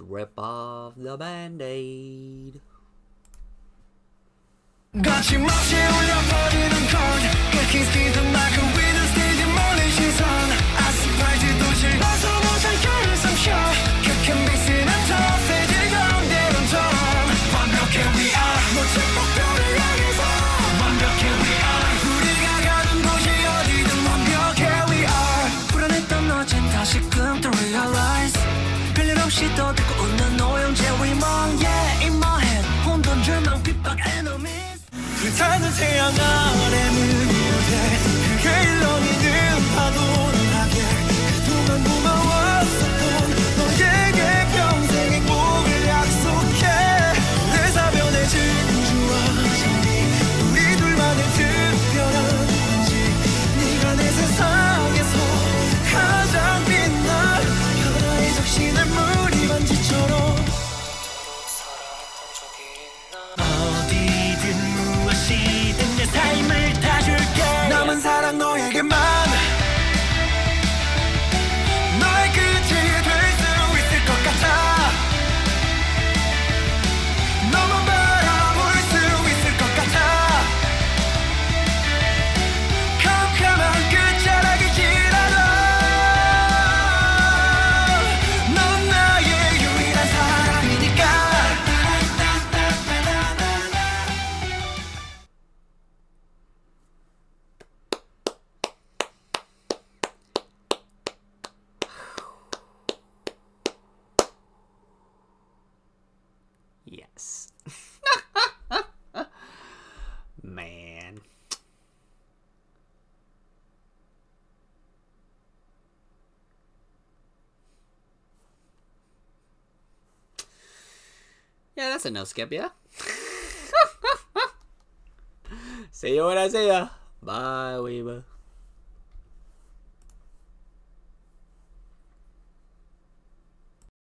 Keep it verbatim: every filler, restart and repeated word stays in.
rip off the band-aid. 거침없이 울려버리는 chord 끊긴 스피드만큼 위는 스테이지 몰린 시선 아스팔트 도시를 벗어나 장결을 삼켜 격한 베이스는 더 세질 가운데는 더 완벽해 we are 멋진 목표를 향해서 완벽해 we are 우리가 가는 곳이 어디든 완벽해 we are 불안했던 어젠 다시금 또 realize 별일 없이 또 듣고 웃는 오영재 리몽 yeah in my head 혼돈 절망 핍박 enemy 불타는 태양 아래 눈이 돼 그게 일렁이는 파도는 하게 그동안 고마웠었던 너에게 평생 행복을 약속해 내 사변의 진주와 정리 우리 둘만의 특별한 건지 네가 내 세상에서 가장 빛나 하나의 적신을 물이 반지처럼 어디든 내 삶을 다 줄게 남은 사랑 너에게만 너의 끝이 될 수 있을 것 같아 너만 바라볼 수 있을 것 같아 캄캄한 끝자락이지라도 넌 나의 유일한 사랑이니까 Yes. Man. Yeah, that's a no skip, yeah? See you when I see ya. Bye, Weeba.